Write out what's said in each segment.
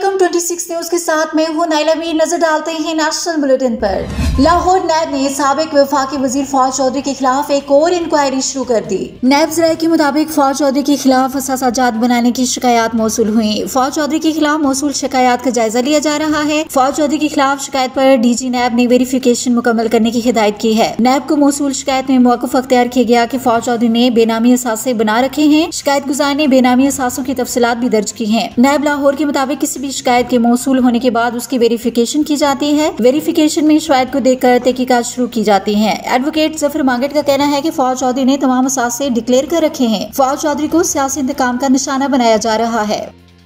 अस्सलामुअलैकुम 26 न्यूज के साथ मैं हूं नाइला मीर। नजर डालते हैं नेशनल बुलेटिन पर। लाहौर नैब ने साबिक वफाकी वजीर फौज चौधरी के खिलाफ एक और इंक्वायरी शुरू कर दी। नैब ज़राए के मुताबिक फौज चौधरी के खिलाफ असासाजात बनाने की शिकायत मौसूल हुई। फौज चौधरी के खिलाफ मौसूल शिकायत का जायजा लिया जा रहा है। फौज चौधरी के खिलाफ शिकायत पर डीजी नैब ने वेरिफिकेशन मुकम्मल करने की हिदायत की है। नैब को मौसूल शिकायत में मौक़िफ़ अख्तियार किया गया कि फौज चौधरी ने बेनामी असासे बना रखे हैं। शिकायत गुजार ने बेनामी असासों की तफसीलात भी दर्ज की है। नैब लाहौर के मुताबिक किसी भी शिकायत के मौसूल होने के बाद उसकी वेरिफिकेशन की जाती है। वेरिफिकेशन में शिकायत को देखकर तहकीकात शुरू की जाती है। एडवोकेट जफर मांगट का कहना है कि फौज चौधरी ने तमाम असासे डिक्लेयर कर रखे हैं। फौज चौधरी को सियासी इंतकाम का निशाना बनाया जा रहा है।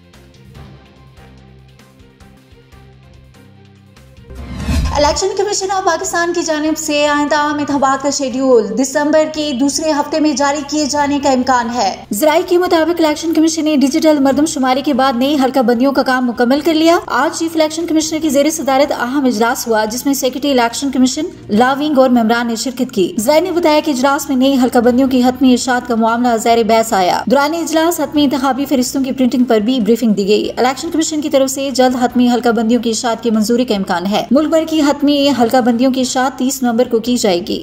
इलेक्शन कमीशन ऑफ पाकिस्तान की जानिब से आइंदा आम इंतखाबात का शेड्यूल दिसंबर के दूसरे हफ्ते में जारी किए जाने का इम्कान है। ज़राए के मुताबिक इलेक्शन कमीशन ने डिजिटल मरदमशुमारी के बाद नई हल्का बंदियों का काम मुकम्मल कर लिया। आज चीफ इलेक्शन कमिश्नर की जेर सदारत अहम इजलास हुआ, जिसमें secretary election commission, law wing और मेंबरान ने शिरकत की। ज़राए ने बताया कि इजलास में नई हल्का बंदियों की हतमी इरशाद का मामला ज़ेर बहस आया। दौरान इजलास हतमी इंतखाबी फरिश्तों की प्रिंटिंग पर भी ब्रीफिंग दी गई। इलेक्शन कमीशन की तरफ से जल्द हतमी हल्का बंदियों की इरशाद की मंजूरी का इम्कान है। मुल्क भर की हतमी हल्का बंदियों की इरशाद 30 नवंबर को की जाएगी।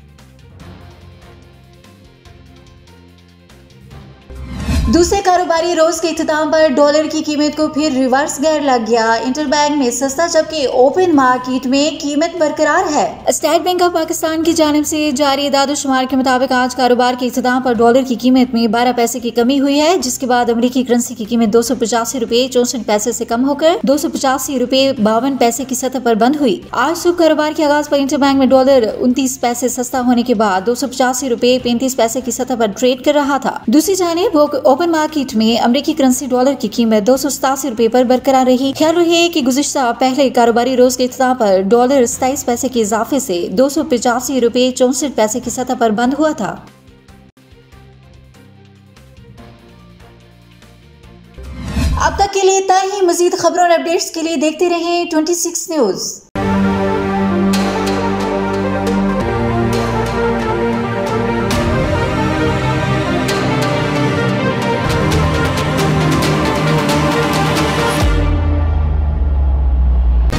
दूसरे कारोबारी रोज के इख्तिताम पर डॉलर की कीमत को फिर रिवर्स गियर लग गया। इंटरबैंक में सस्ता, जबकि ओपन मार्केट में कीमत बरकरार है। स्टेट बैंक ऑफ पाकिस्तान की जानिब से जारी इदाद-ओ-शुमार के मुताबिक आज कारोबार के इख्तिताम पर डॉलर की कीमत में 12 पैसे की कमी हुई है, जिसके बाद अमरीकी करेंसी की कीमत 285 रुपए 64 पैसे से कम होकर 285 रुपए 52 पैसे की सतह पर बंद हुई। आज सुबह कारोबार के आगाज पर इंटरबैंक में डॉलर 29 पैसे सस्ता होने के बाद 285 रुपए 35 पैसे की सतह पर ट्रेड कर रहा था। दूसरी जानिब ओपन मार्केट में अमेरिकी करेंसी डॉलर की कीमत 287 रुपए पर बरकरार रही। ख्याल रहे कि गुज़िश्ता पहले कारोबारी रोज के इख्तिताम पर डॉलर 27 पैसे के इजाफे से 285 रुपए 64 पैसे की सतह पर बंद हुआ था। अब तक के लिए इतना ही। मजीद खबरों और अपडेट्स के लिए देखते रहें 26 न्यूज।